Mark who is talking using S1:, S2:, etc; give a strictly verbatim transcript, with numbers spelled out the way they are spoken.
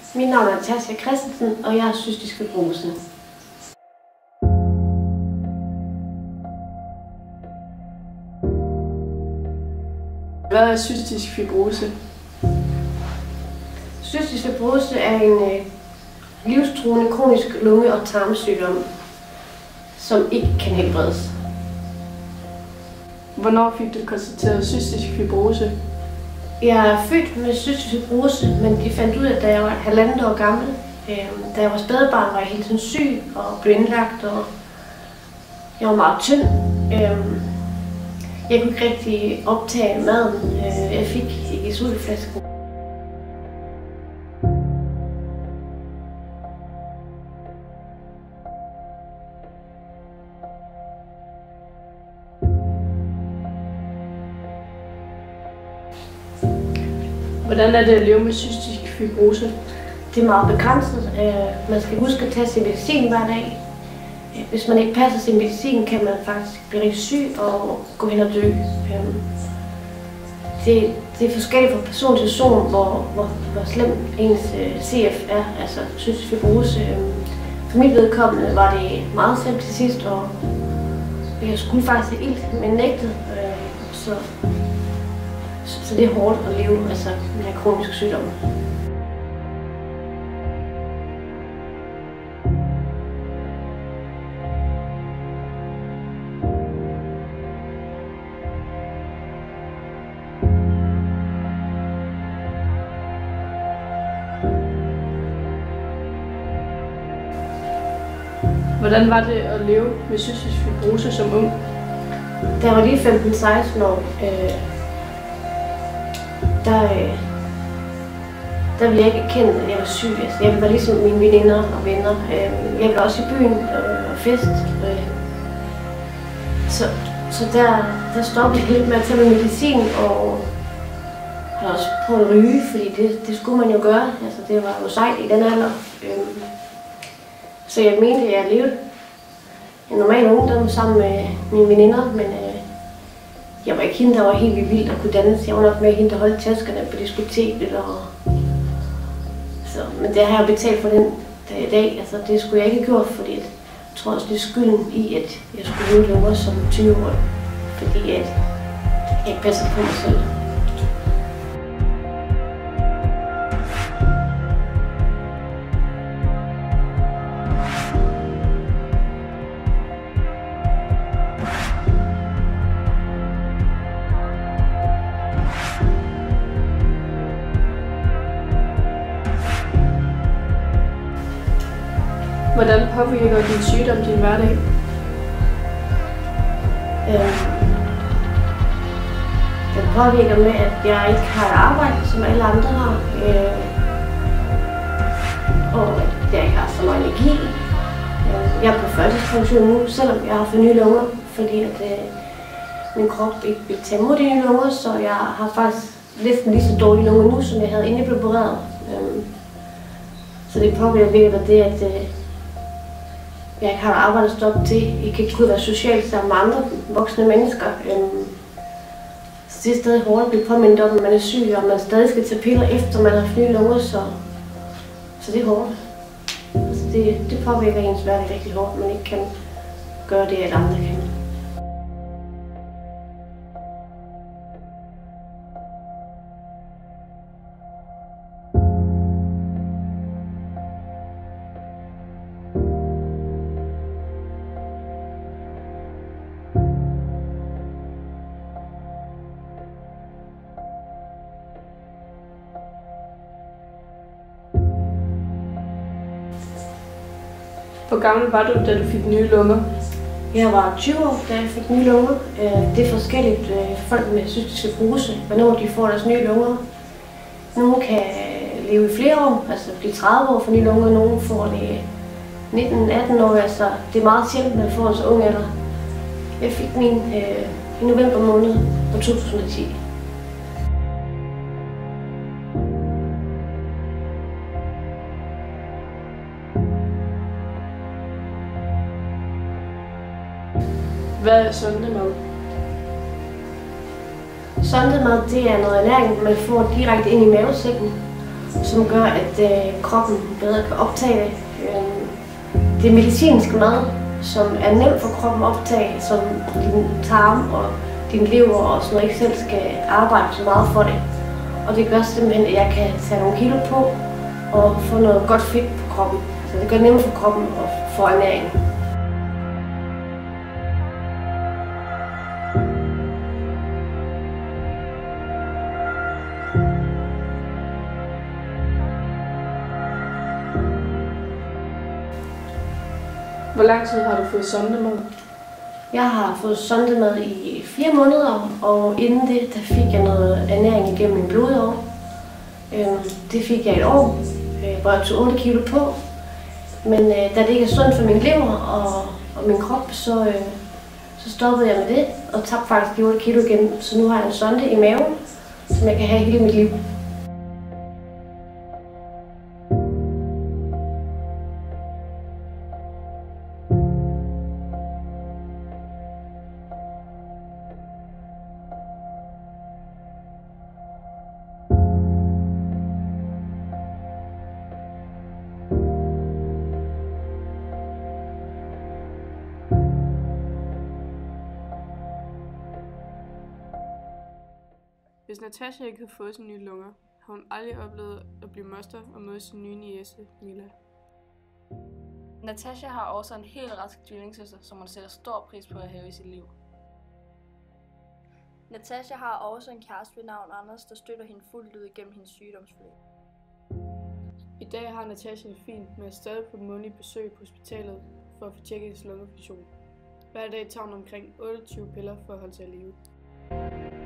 S1: Mit navn er Tasja Christensen, og jeg er cystisk fibrose.
S2: Hvad er cystisk fibrose?
S1: Cystisk fibrose er en øh, livstruende kronisk lunge- og tarmsygdom, som ikke kan helbredes.
S2: Hvornår fik du konstateret cystisk fibrose?
S1: Jeg er født med cystisk fibrose, men de fandt ud af, da jeg var halvandet år gammel. Da jeg var spædbarn, var jeg hele tiden syg og blev indlagt, og jeg var meget tynd. Jeg kunne ikke rigtig optage maden. Jeg fik ikke sulteflasken.
S2: Hvordan er det at leve med cystisk fibrose?
S1: Det er meget begrænset. Man skal huske at tage sin medicin hver dag. Hvis man ikke passer sin medicin, kan man faktisk blive rigtig syg og gå hen og dø. Det, det er forskelligt fra person til person, hvor, hvor, hvor slem ens C F er, altså cystisk fibrose. For mit vedkommende var det meget slemt til sidst, og jeg skulle faktisk have ilt, men nægtet. Så Så det er hårdt at leve altså, med en kronisk sygdom.
S2: Hvordan var det at leve med cystisk fibrose som ung?
S1: Da jeg var lige femten seksten år, øh, Der, der ville jeg ikke erkende, at jeg var syg. Altså, jeg ville være ligesom mine veninder og venner. Jeg ville også i byen og fest. Så, så der, der stoppede jeg lidt med at tage min medicin, og har også prøvet at ryge, fordi det, det skulle man jo gøre. Altså, det var jo sejt i den alder. Så jeg mente, at jeg levede en normal ungdom sammen med mine veninder, men jeg var ikke hende, der var helt vildt at kunne danse. Jeg var nok med hende, der holdt taskerne på diskoteket. Og så, men det har jeg betalt for den dag i dag. Altså, det skulle jeg ikke have gjort, fordi jeg tror også, det er skylden i, at jeg skulle leve længere som tyve-årig. Fordi at jeg ikke passer på mig selv.
S2: Hvordan påvirker din sygdom din hverdag?
S1: Øh, den påvirker med, at jeg ikke har et arbejde, som alle andre har. Øh, og at jeg ikke har så meget energi. Øh, jeg er på førtidspension nu, selvom jeg har fået nye lunger, fordi at øh, min krop ikke vil tage imod de nye lunger, så jeg har faktisk næsten lige så dårlige lunger nu, som jeg havde inden jeg blev opereret. Øh, så det påvirker det, at øh, jeg ikke har et arbejde at stoppe til. Jeg kan ikke kunne være socialt sammen med andre voksne mennesker. Så det er stadig hårdt at blive påmindet om, at man er syg, og man stadig skal tage piller efter man har nye lunger, så, så det er hårdt. Altså det, det påvirker ens hverdag rigtig hårdt, man ikke kan gøre det, at andre kan.
S2: Hvor gammel var du, da du fik nye lunger?
S1: Jeg var tyve år, da jeg fik nye lunger. Det er forskelligt folk med cystisk fibrose, hvornår de får deres nye lunger. Nogle kan leve i flere år, altså blive tredive år for nye lunger, nogle får det nitten atten år, altså det er meget sjældent, man får en så ung alder. Jeg fik min øh, i november måned på to tusind og ti.
S2: Hvad er sondemad?
S1: Sondemad, det er noget ernæring, man får direkte ind i mavesækken. som gør, at øh, kroppen bedre kan optage det. Øh, det medicinske mad, som er nemt for kroppen at optage, som din tarm og din lever og sådan noget ikke selv skal arbejde så meget for det. Og det gør simpelthen, at jeg kan tage nogle kilo på og få noget godt fedt på kroppen. Så det gør det nemt for kroppen at få ernæring.
S2: Hvor lang tid har du fået sondemad?
S1: Jeg har fået sondemad i fire måneder, og inden det der fik jeg noget ernæring igennem min blodår. Det fik jeg et år, hvor jeg tog otte kilo på. Men da det ikke er sundt for min lever og, og min krop, så, så stoppede jeg med det og tabte faktisk de otte kilo igen. Så nu har jeg en sonde i maven, som jeg kan have hele mit liv.
S2: Hvis Natasha ikke havde fået sine nye lunger, har hun aldrig oplevet at blive moster og møde sin nye niece, Mila.
S3: Natasha har også en helt rask tvillingssøster, som hun sætter stor pris på at have i sit liv.
S4: Natasha har også en kæreste ved navn Anders, der støtter hende fuldt ud igennem hendes sygdomsforløb.
S2: I dag har Natasha det fint med at stadig på månedlig besøg på hospitalet for at få tjekket hendes lungefunktion. Hver dag tager hun omkring otteogtyve piller for at holde sig i live.